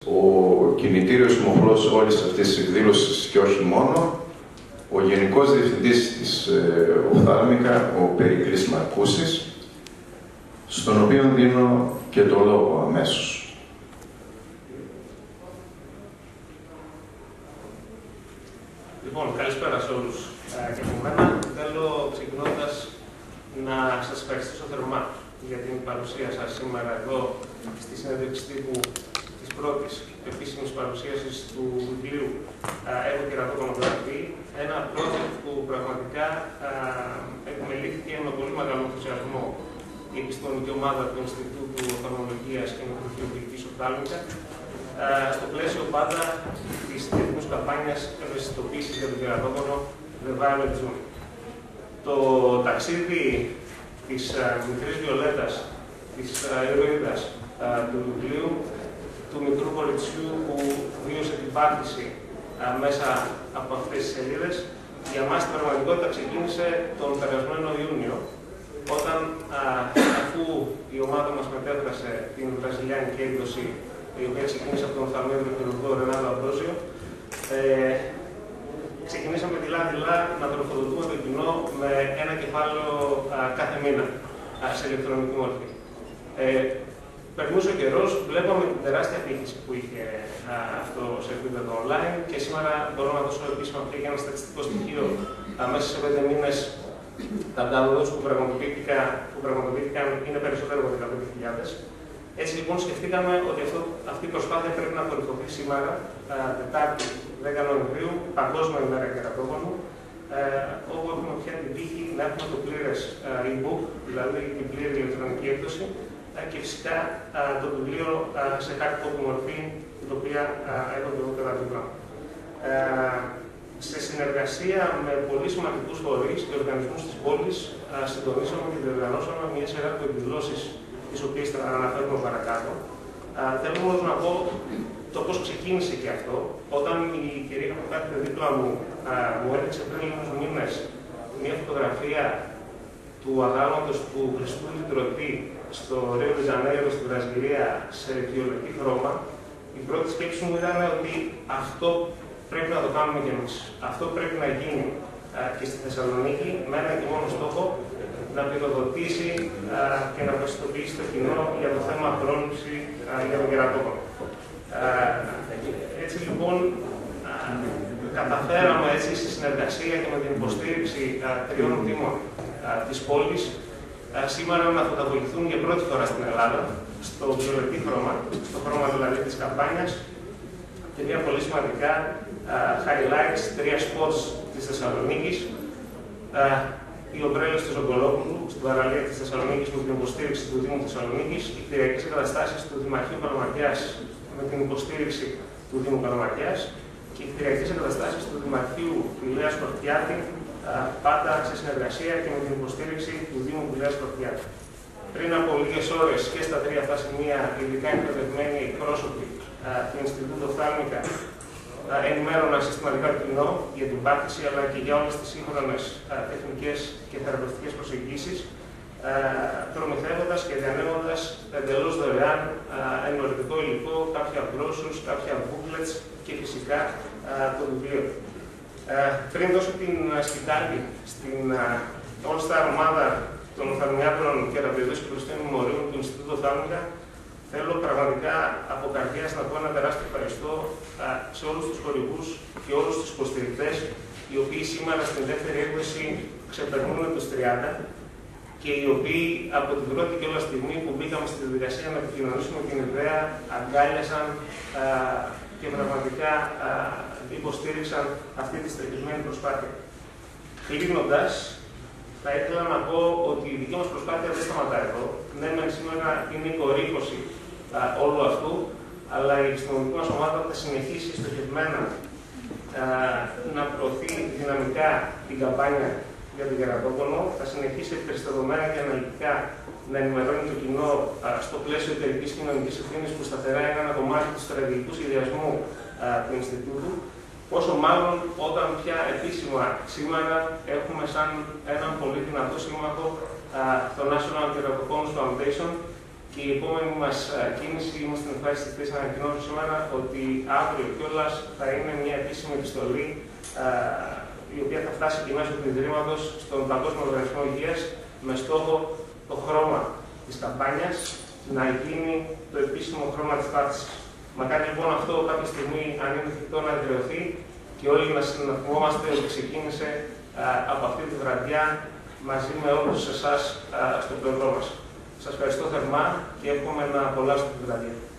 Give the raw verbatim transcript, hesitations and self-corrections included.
ο κινητήριος μοχλός όλης αυτής της εκδήλωσης και όχι μόνο, ο Γενικός Διευθυντής της ε, Οφθάλμικα, ο Περικλής Μαρκούσης, στον οποίο δίνω και το λόγο αμέσως. Λοιπόν, καλησπέρα σε όλους ε, και από μένα. Θέλω ξεκινώντας να σας ευχαριστήσω θερμά για την παρουσία σας σήμερα εδώ στη συνέντευξη τύπου της πρώτης επίσημης παρουσίασης του βιβλίου «Εγώ κερατόκονο γραφή», ένα project που πραγματικά ε, επιμελήθηκε με πολύ μεγάλο ενθουσιασμό η επιστημονική ομάδα του Ινστιτούτου Οφθαλμολογίας και Μικροχειρουργικής Οφθάλμικα, στο πλαίσιο πάντα της διεθνούς καμπάνιας ευαισθητοποίησης για τον κερατόκονο The Violet Zone. Το ταξίδι της μικρής Βιολέτας, της ηρωίδας του βιβλίου, του μικρού κοριτσιού που βίωσε την πάθηση μέσα από αυτές τις σελίδες, για μας την πραγματικότητα ξεκίνησε τον περασμένο Ιούνιο, όταν αφού η ομάδα μας μετέφρασε την βραζιλιάνικη έκδοση, η οποία ξεκίνησε από τον οφθαλμίατρο χειρουργό Ρενάλντο Αμπρόζιο, ε, ξεκινήσαμε δειλά-δειλά να τροφοδοτούμε το κοινό με ένα κεφάλαιο α, κάθε μήνα α, σε ηλεκτρονική μορφή. Ε, περνούσε ο καιρός, βλέπαμε την τεράστια πύχηση που είχε α, αυτό σε επίπεδο online και σήμερα μπορώ να δώσω επίσημα πια και ένα στατιστικό στοιχείο. Α, μέσα σε πέντε μήνες τα downloads που πραγματοποιήθηκαν, που πραγματοποιήθηκαν είναι περισσότερο από δεκαπέντε χιλιάδες. Έτσι λοιπόν σκεφτήκαμε ότι αυτό, αυτή η προσπάθεια πρέπει να κορυφωθεί σήμερα, Τετάρτη δέκα Νοεμβρίου, Παγκόσμια ημέρα κερατόκονου, όπου έχουμε πια την τύχη να έχουμε το πλήρες e-book, δηλαδή την πλήρη ηλεκτρονική έκδοση, και φυσικά το βιβλίο σε hard copy μορφή, το οποίο έχω και εγώ κατά την πράγμα. Σε συνεργασία με πολύ σημαντικούς φορείς και οργανισμούς της πόλης, συντονίσαμε και διοργανώσαμε μια σειρά από εκδηλώσεις, τις οποίες θα αναφέρουμε παρακάτω. Θέλω όμως να πω το πώς ξεκίνησε και αυτό, όταν η κυρία που κάθεται δίπλα μου μου έδειξε πριν λίγους μήνες μια φωτογραφία του αγάλματος του Χριστού Λυτρωτή στο Ρίο ντε Ζανέιρο στη Βραζιλία σε βιολετή χρώμα. Η πρώτη σκέψη μου ήταν ότι αυτό πρέπει να το κάνουμε κι εμείς. Αυτό πρέπει να γίνει α, και στη Θεσσαλονίκη με ένα και μόνο στόχο να πυροδοτήσει α, και να ευαισθητοποιήσει το κοινό για το θέμα πρόληψη για τον κερατόκονο. Έτσι λοιπόν, α, καταφέραμε έτσι στη συνεργασία και με την υποστήριξη α, τριών δήμων της πόλης α, σήμερα να φωτοβοληθούν για πρώτη φορά στην Ελλάδα στο βιολετή χρώμα, στο χρώμα δηλαδή της καμπάνιας, τρία πολύ σημαντικά uh, highlights, τρία spots της Θεσσαλονίκης, uh, οι ομπρέλες του Ζογκολόπουλου στην παραλία της Θεσσαλονίκης με την υποστήριξη του Δήμου Θεσσαλονίκης, οι κτηριακές εγκαταστάσεις του Δημαρχείου Καλαμαρκιάς με την υποστήριξη του Δήμου Καλαμαρκιάς και οι κτηριακές εγκαταστάσεις του Δημαρχείου Πηλαίας Κορτιάτη, uh, πάντα σε συνεργασία και με την υποστήριξη του Δήμου Πηλαίας Κορτιάτη. Πριν από λίγες ώρες και στα τρία αυτά σημεία, ειδικά εκπαιδευμένοι εκπρόσωποι του Ινστιτούτου Οφθάλμικα ενημέρωναν συστηματικά το κοινό για την πάθηση αλλά και για όλες τις σύγχρονες τεχνικές και θεραπευτικές προσεγγίσεις, προμηθεύοντας και διανέμοντας εντελώς δωρεάν ενημερωτικό υλικό, κάποια brochures, κάποια booklets και φυσικά το βιβλίο. Πριν δώσω την σκητάλη στην all-star ομάδα των οφθαλμιάτρων και θεραπευτών και προσθέτων μεμορίων του Ινστιτούτου Οφθάλμικα, θέλω πραγματικά από καρδιάς να πω ένα τεράστιο ευχαριστώ α, σε όλους τους χορηγούς και όλους τους υποστηρικτές, οι οποίοι σήμερα στην δεύτερη έκδοση ξεπερνούν τους τριάντα και οι οποίοι από την πρώτη και όλα στιγμή που μπήκαμε στη διαδικασία να επικοινωνήσουμε την ιδέα, αγκάλιασαν α, και πραγματικά α, υποστήριξαν αυτή τη στρεφισμένη προσπάθεια. Κλείνοντας, θα ήθελα να πω ότι η δική μας προσπάθεια δεν σταματά εδώ. Ναι, μεν σήμερα είναι η κορύφωση α, όλου αυτού, αλλά η επιστημονική μας ομάδα θα συνεχίσει στοχευμένα α, να προωθεί δυναμικά την καμπάνια για τον κερατόκονο, θα συνεχίσει περιστατωμένα και αναλυτικά να ενημερώνει το κοινό α, στο πλαίσιο εταιρικής κοινωνικής ευθύνης που σταθερά είναι ένα κομμάτι του στρατηγικού σχεδιασμού α, του Ινστιτούτου. Πόσο μάλλον όταν πια επίσημα σήμερα έχουμε σαν έναν πολύ δυνατό σύμμαχο το National Keratoconus Foundation, Και η επόμενη μας κίνηση, είμαστε ευχάριστοι χθες να ανακοινώσουμε σήμερα ότι αύριο κιόλας θα είναι μια επίσημη επιστολή η οποία θα φτάσει και μέσω του Ιδρύματος στον Παγκόσμιο Οργανισμό Υγείας με στόχο το χρώμα της καμπάνιας να γίνει το επίσημο χρώμα της τάξης. Μακάρι λοιπόν αυτό κάποια στιγμή, αν είναι εφικτό, να εδραιωθεί και όλοι να συναντηθόμαστε ότι ξεκίνησε α, από αυτή τη βραδιά μαζί με όλους εσάς α, στο πλευρό μας. Σας ευχαριστώ θερμά και εύχομαι να απολαύσετε τη βραδιά.